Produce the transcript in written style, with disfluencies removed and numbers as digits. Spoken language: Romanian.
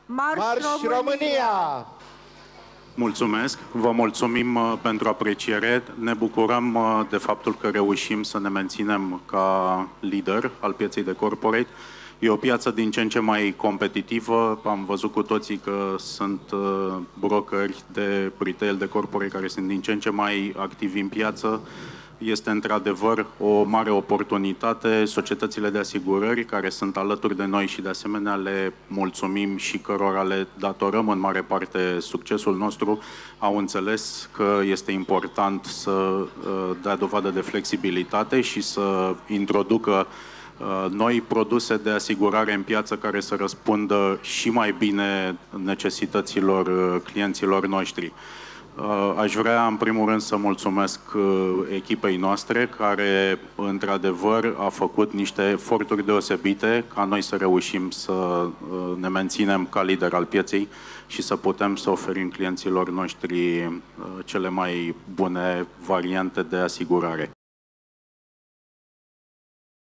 Marș România! Mulțumesc, vă mulțumim pentru apreciere. Ne bucurăm de faptul că reușim să ne menținem ca lider al pieței de corporate. E o piață din ce în ce mai competitivă. Am văzut cu toții că sunt brokeri de retail, de corporate, care sunt din ce în ce mai activi în piață. Este într-adevăr o mare oportunitate. Societățile de asigurări care sunt alături de noi și de asemenea le mulțumim și cărora le datorăm în mare parte succesul nostru, au înțeles că este important să dea dovadă de flexibilitate și să introducă noi produse de asigurare în piață care să răspundă și mai bine necesităților clienților noștri. Aș vrea, în primul rând, să mulțumesc echipei noastre, care, într-adevăr, a făcut niște eforturi deosebite ca noi să reușim să ne menținem ca lider al pieței și să putem să oferim clienților noștri cele mai bune variante de asigurare.